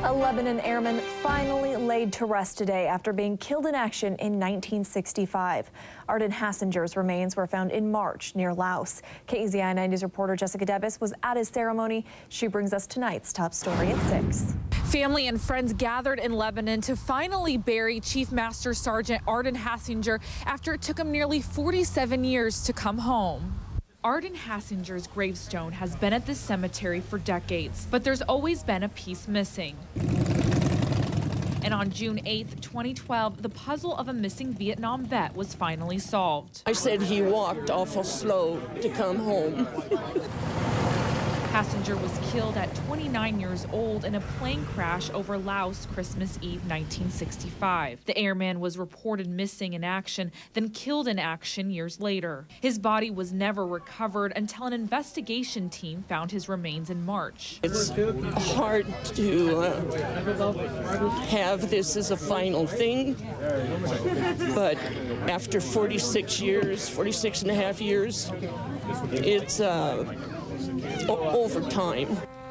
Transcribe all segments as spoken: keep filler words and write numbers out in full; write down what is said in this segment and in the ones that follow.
A Lebanon airman finally laid to rest today after being killed in action in nineteen sixty-five. Arden Hassinger's remains were found in March near Laos. K E Z I nine News reporter Jessica Debus was at his ceremony. She brings us tonight's top story at six. Family and friends gathered in Lebanon to finally bury Chief Master Sergeant Arden Hassinger after it took him nearly forty-seven years to come home. Arden Hassinger's gravestone has been at this cemetery for decades, but there's always been a piece missing. And on June eighth, twenty twelve, the puzzle of a missing Vietnam vet was finally solved. I said he walked awful slow to come home. Hassinger was killed at twenty-nine years old in a plane crash over Laos Christmas Eve nineteen sixty-five. The airman was reported missing in action, then killed in action years later. His body was never recovered until an investigation team found his remains in March. It's hard to uh, have this as a final thing, but after forty-six years, forty-six and a half years, it's uh, over time.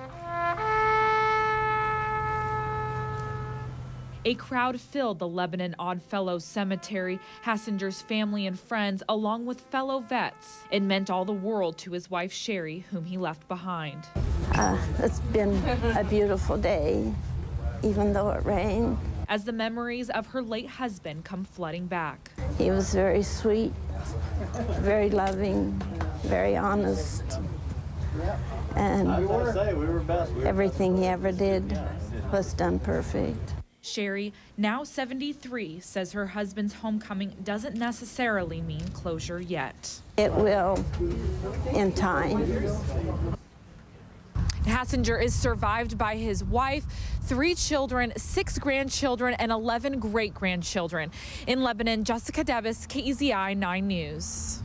A crowd filled the Lebanon Oddfellows Cemetery, Hassinger's family and friends, along with fellow vets. It meant all the world to his wife, Sherry, whom he left behind. Uh, it's been a beautiful day, even though it rained. As the memories of her late husband come flooding back. He was very sweet, very loving, very honest. And everything he ever did was done perfect. Sherry, now seventy-three, says her husband's homecoming doesn't necessarily mean closure yet. It will in time. Hassinger is survived by his wife, three children, six grandchildren, and eleven great-grandchildren. In Lebanon, Jessica Debus, K E Z I nine News.